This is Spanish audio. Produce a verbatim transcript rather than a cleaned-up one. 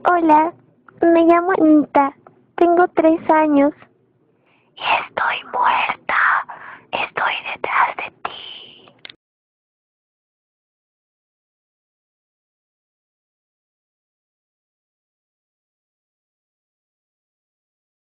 Hola, me llamo Anita, tengo tres años. Y estoy muerta. Estoy detrás